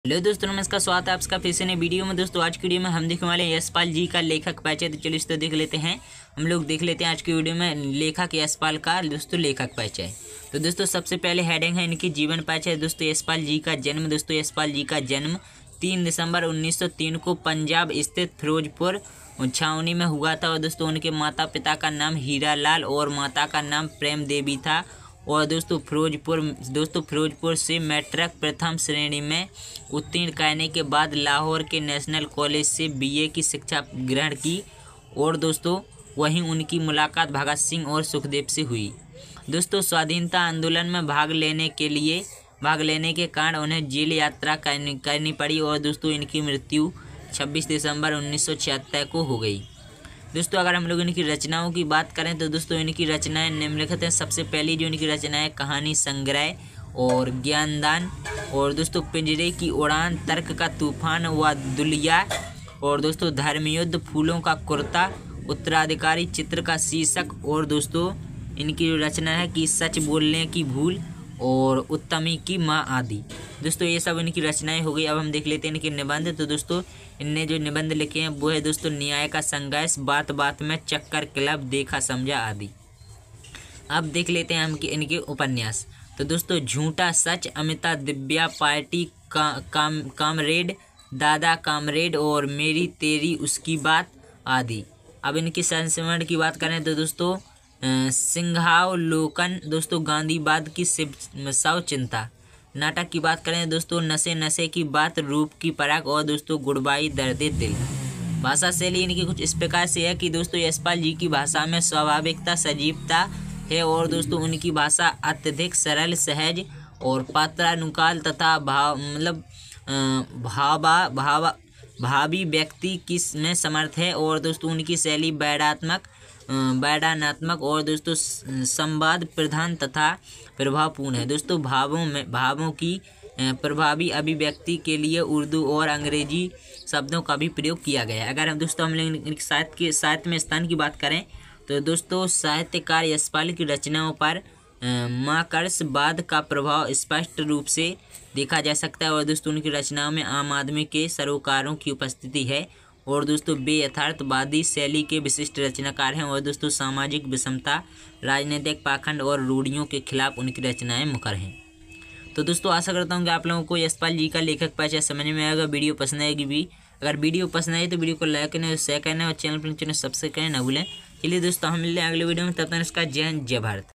Hello दोस्तों, नमस्कार। स्वागत है आपका फिर से नई वीडियो में। दोस्तों आज की वीडियो में हम देखने वाले हैं यशपाल जी का लेखक परिचय। तो चलिए इसको देख लेते हैं। हम लोग देख लेते हैं आज की वीडियो में लेखक यशपाल का दोस्तों लेखक परिचय। तो दोस्तों सबसे पहले हेडिंग है इनकी जीवन परिचय। दोस्तों यशपाल जी का जन्म। दोस्तों यशपाल जी का जन्म 3 दिसंबर 1903 को पंजाब स्थित फिरोजपुर छावनी में हुआ था। और दोस्तों उनके माता पिता का नाम हीरा लाल और माता का नाम प्रेम देवी था। और दोस्तों फिरोजपुर से मैट्रिक प्रथम श्रेणी में उत्तीर्ण करने के बाद लाहौर के नेशनल कॉलेज से बीए की शिक्षा ग्रहण की। और दोस्तों वहीं उनकी मुलाकात भगत सिंह और सुखदेव से हुई। दोस्तों स्वाधीनता आंदोलन में भाग लेने के कारण उन्हें जेल यात्रा करनी पड़ी। और दोस्तों इनकी मृत्यु 26 दिसंबर 1976 को हो गई। दोस्तों अगर हम लोग इनकी रचनाओं की बात करें तो दोस्तों इनकी रचनाएं निम्नलिखित हैं। सबसे पहली जो इनकी रचना है कहानी संग्रह और ज्ञानदान। और दोस्तों पिंजरे की उड़ान, तर्क का तूफान व दुलिया। और दोस्तों धर्मयुद्ध, फूलों का कुर्ता, उत्तराधिकारी, चित्र का शीर्षक। और दोस्तों इनकी जो रचना है कि सच बोलने की भूल और उत्तमी की माँ आदि। दोस्तों ये सब इनकी रचनाएं हो गई। अब हम देख लेते हैं इनके निबंध। तो दोस्तों इनने जो निबंध लिखे हैं वो है दोस्तों न्याय का संघर्ष, बात बात में, चक्कर क्लब, देखा समझा आदि। अब देख लेते हैं हम इनके उपन्यास। तो दोस्तों झूठा सच, अमिता दिव्या, पार्टी, कामरेड, दादा कामरेड और मेरी तेरी उसकी बात आदि। अब इनकी संस्मरण की बात करें तो दोस्तों सिंहावलोकन, दोस्तों गांधीवाद की शव चिंता। नाटक की बात करें दोस्तों नशे नशे की बात, रूप की पराग और दोस्तों गुडबाई दर्दे दिल। भाषा शैली इनकी कुछ इस प्रकार से है कि दोस्तों यशपाल जी की भाषा में स्वाभाविकता, सजीवता है। और दोस्तों उनकी भाषा अत्यधिक सरल, सहज और पात्रानुकाल तथा भावी व्यक्ति की में समर्थ है। और दोस्तों उनकी शैली बैडानात्मक और दोस्तों संवाद प्रधान तथा प्रभावपूर्ण है। दोस्तों भावों की प्रभावी अभिव्यक्ति के लिए उर्दू और अंग्रेजी शब्दों का भी प्रयोग किया गया है। अगर हम दोस्तों साहित्य में स्थान की बात करें तो दोस्तों साहित्यकार यशपाल की रचनाओं पर मार्क्सवाद का प्रभाव स्पष्ट रूप से देखा जा सकता है। और दोस्तों उनकी रचनाओं में आम आदमी के सरोकारों की उपस्थिति है। और दोस्तों बेयथार्थवादी शैली के विशिष्ट रचनाकार हैं। और दोस्तों सामाजिक विषमता, राजनीतिक पाखंड और रूढ़ियों के खिलाफ उनकी रचनाएं मुखर हैं। तो दोस्तों आशा करता हूँ कि आप लोगों को यशपाल जी का लेखक परिचय समझ में आएगा। वीडियो पसंद आएगी भी। अगर वीडियो पसंद आई तो वीडियो को लाइक करना, शेयर करना और चैनल पर सब्सक्राइब करना ना भूलें। चलिए दोस्तों हम मिलते हैं अगले वीडियो में। तब तक इसका जय हिंद, जय भारत।